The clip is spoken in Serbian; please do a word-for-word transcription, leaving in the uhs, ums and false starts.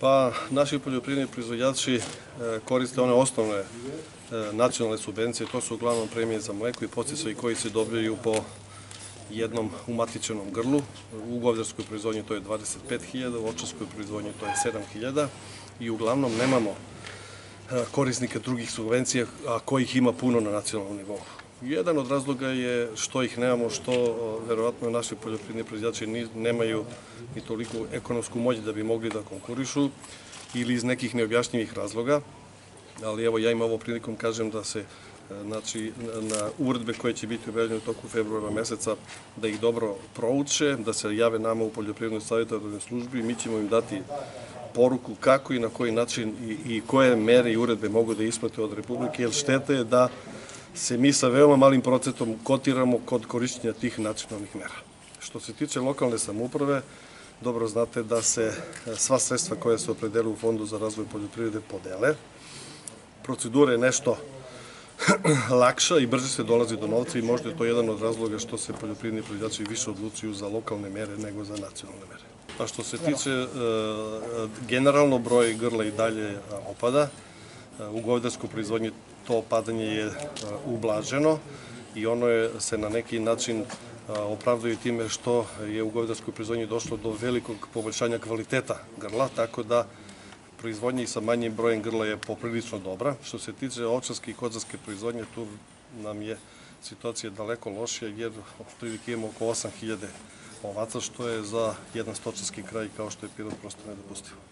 Pa, naši poljoprivredni proizvođači koriste one osnovne nacionalne subvencije, to su uglavnom premije za mleko i podsticaji koji se dobijaju po jednom umatičenom grlu. U govederskoj proizvodnji to je dvadeset pet hiljada, u ovčarskoj proizvodnji to je sedam hiljada i uglavnom nemamo korisnika drugih subvencija, a kojih ima puno na nacionalnom nivou. Jedan od razloga je što ih nemamo, što verovatno naši poljoprivredni proizvođači nemaju ni toliko ekonomsku moć da bi mogli da konkurišu ili iz nekih neobjašnjivih razloga, ali evo ja im ovo prilikom kažem da se znači na uredbe koje će biti objavljene u toku februara meseca, da ih dobro prouče, da se jave nama u poljoprivrednoj savjetodavnoj službi, mi ćemo im dati poruku kako i na koji način i koje mere i uredbe mogu da isplate od Republike, jer šteta je da se mi sa veoma malim procentom kotiramo kod korišćenja tih nacionalnih mera. Što se tiče lokalne samouprave, dobro znate da se sva sredstva koja se opredele u Fondu za razvoj poljoprivrede podele. Procedura je nešto lakša i brže se dolazi do novca i možda je to jedan od razloga što se poljoprivredni proizvođači više odlučuju za lokalne mere nego za nacionalne mere. A što se tiče generalno broj grla i dalje opada, u govedarskoj proizvodnji to opadanje je ublaženo i ono je se na neki način opravduje time što je u govedarskoj proizvodnji došlo do velikog poboljšanja kvaliteta grla, tako da proizvodnja i sa manjim brojem grla je poprilično dobra. Što se tiče ovčarske i kozarske proizvodnje, tu nam je situacija daleko lošija, jer otprilike imamo oko osam hiljada ovaca, što je za jedan stočarski kraj kao što je Pirot prosto nedopustivo.